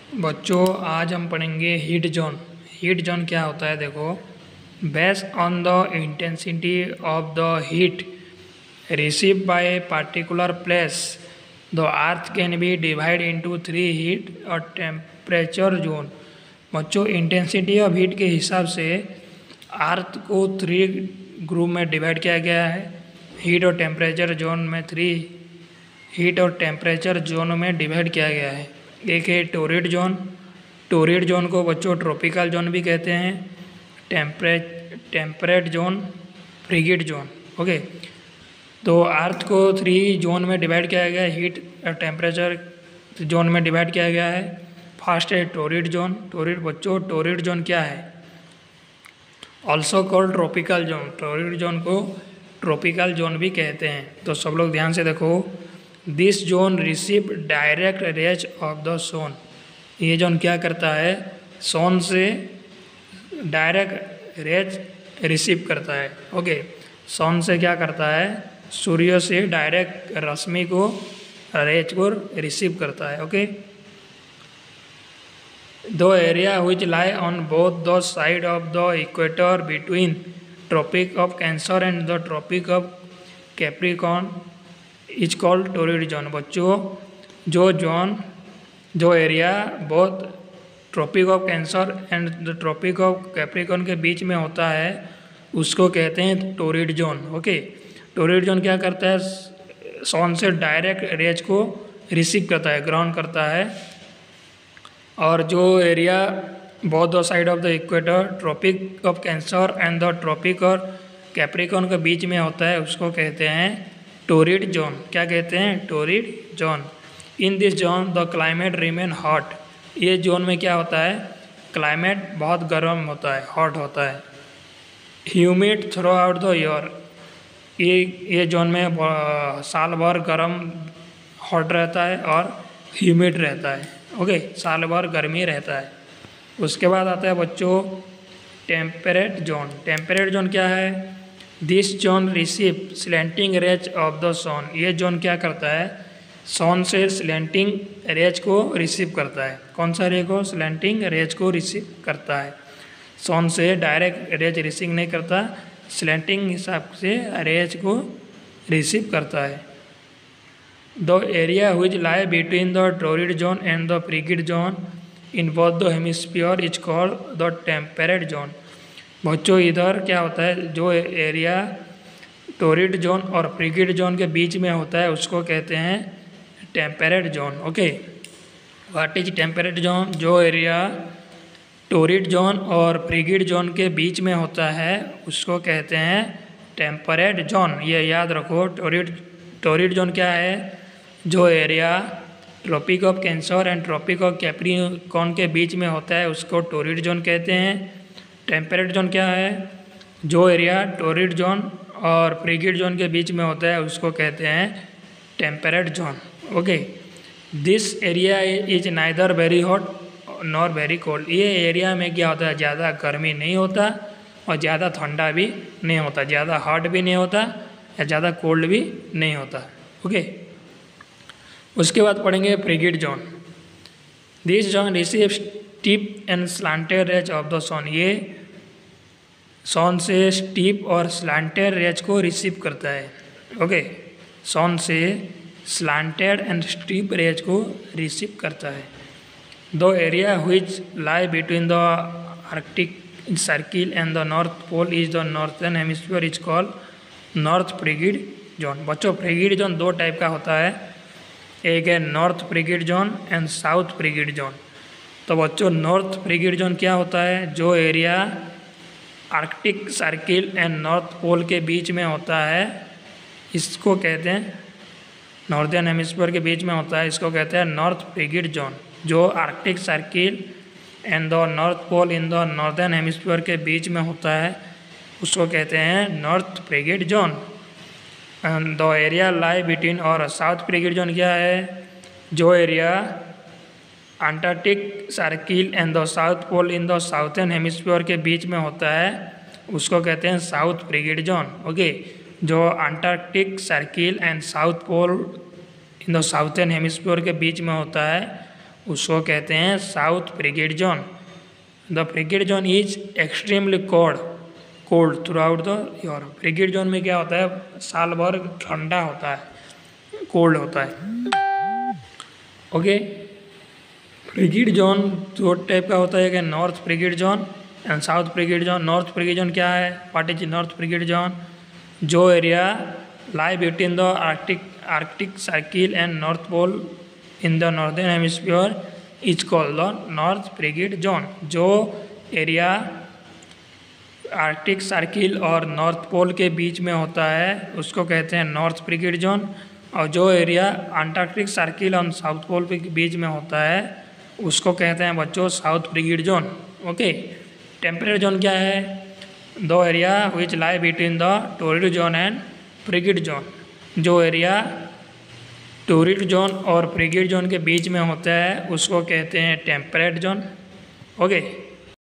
बच्चों आज हम पढ़ेंगे हीट जोन। हीट जोन क्या होता है देखो, based on the intensity of the heat receive by a particular place the earth can be divide into 3 heat और टेम्परेचर जोन। बच्चों इंटेंसिटी ऑफ हीट के हिसाब से अर्थ को 3 ग्रुप में डिवाइड किया गया है। हीट और टेम्परेचर जोन में 3 हीट और टेम्परेचर जोन में डिवाइड किया गया है। एक है टोरिड जोन। टोरिड जोन को बच्चों ट्रॉपिकल जोन भी कहते हैं, temperate zone, frigid zone. Okay, तो अर्थ को 3 जोन में डिवाइड किया गया है, हीट और टेम्परेचर जोन में डिवाइड किया गया है। फर्स्ट है टोरिड जोन। टोरिड जोन क्या है? Also called tropical zone. Torrid zone को ट्रॉपिकल जोन भी कहते हैं। तो सब लोग ध्यान से देखो, this zone receive direct rays of the sun. ये जोन क्या करता है? सन से डायरेक्ट रेज रिसीव करता है। ओके, सन से क्या करता है? सूर्य से डायरेक्ट रश्मि को, रेज को रिसीव करता है। Okay, the area which lie on both the side of the equator between tropic of Cancer and the tropic of Capricorn is called torrid zone. बच्चों जो एरिया बहुत tropic of Cancer and the tropic of Capricorn के बीच में होता है उसको कहते हैं torrid zone. Okay, torrid zone क्या करता है? सन से डायरेक्ट रेज को रिसीव करता है, ग्राउंड करता है। और जो area both the side of the equator, tropic of Cancer and the tropic और कैप्रिकॉर्न के बीच में होता है उसको कहते हैं टोरिड जोन। क्या कहते हैं? Torrid zone. In this zone the climate remain hot. ये जोन में क्या होता है? क्लाइमेट बहुत गर्म होता है, हॉट होता है। Humid throughout the year. ये जोन में साल भर गर्म, हॉट रहता है और ह्यूमिड रहता है। ओके, साल भर गर्मी रहता है। उसके बाद आता है बच्चों टेम्परेट जोन। टेम्परेट जोन क्या है? This zone receive slanting rays of the sun. ये जोन क्या करता है? सन से स्लैंटिंग रेज को रिसीव करता है। कौन सा रे को? स्लैंटिंग रेज को रिसीव करता है। सन से डायरेक्ट रेज रिसीव नहीं करता, स्लैंटिंग हिसाब से रेज को रिसीव करता है। The area which lie between the torrid zone and the frigid zone in both the hemisphere is called the temperate zone. बच्चों इधर क्या होता है? जो एरिया टोरिड जोन और फ्रिगिड जोन के बीच में होता है उसको कहते हैं temperate zone. Okay, what is temperate zone? जो एरिया टोरिड जोन और फ्रिगिड जोन के बीच में होता है उसको कहते हैं टेम्परेट जोन। ये याद रखो, टोरिड जोन क्या है? जो area tropic of Cancer and tropic of Capricorn के बीच में होता है उसको टोरिड जोन कहते हैं। टेम्परेट जोन क्या है? जो एरिया टोरिड जोन और फ्रिगिड जोन के बीच में होता है उसको कहते हैं temperate zone. Okay, this area is neither very hot nor very cold. ये एरिया में क्या होता है? ज़्यादा गर्मी नहीं होता और ज़्यादा ठंडा भी नहीं होता, ज़्यादा हॉट भी नहीं होता या ज़्यादा कोल्ड भी नहीं होता। ओके, उसके बाद पढ़ेंगे frigid zone. This zone receive steep and slanted rays of the sun. ये सन से स्टीप और स्लांटेड रेज को रिसीव करता है। ओके, सन से स्लांटेड एंड स्टीप रेज को रिसीव करता है। The area which lie between the Arctic circle and the north pole is the northern hemisphere is called north frigid zone. बच्चों frigid zone 2 type का होता है, एक है north frigid zone and south frigid zone. तो बच्चों north frigid zone क्या होता है? जो area Arctic circle and north pole के बीच में होता है इसको कहते हैं, नॉर्दर्न हेमिस्फीयर के बीच में होता है इसको कहते हैं नॉर्थ फ्रिगिड जोन। जो Arctic circle and the north pole in the northern hemisphere के बीच में होता है उसको कहते हैं north frigid zone. And the area lie between, और साउथ फ्रिगिड जोन क्या है? जो area Antarctic circle and the south pole in the southern hemisphere के बीच में होता है उसको कहते हैं साउथ फ्रिगिड जोन। ओके, जो Antarctic circle and south pole in the southern hemisphere के बीच में होता है उसको कहते हैं south frigid zone. The frigid zone is extremely cold throughout the year. Frigid zone में क्या होता है, साल भर ठंडा होता है, कोल्ड होता है। ओके, फ्रिगेट जोन दो टाइप का होता है कि north frigid zone and south frigid zone. North frigid zone क्या है, what is north frigid zone? जो area lie between the Arctic circle and north pole in the northern hemisphere is called the north frigid zone. जो area Arctic circle और north pole के बीच में होता है उसको कहते हैं नॉर्थ फ्रिगेट जोन, और जो एरिया अंटार्कटिक सर्किल और साउथ पोल के बीच में होता है उसको कहते हैं बच्चों south frigid zone. Okay, temperate zone क्या है? दो area which lie between the torrid zone and frigid zone. जो एरिया टोरिड जोन और फ्रिगेट जोन के बीच में होता है उसको कहते हैं टेम्परेट जोन। ओके,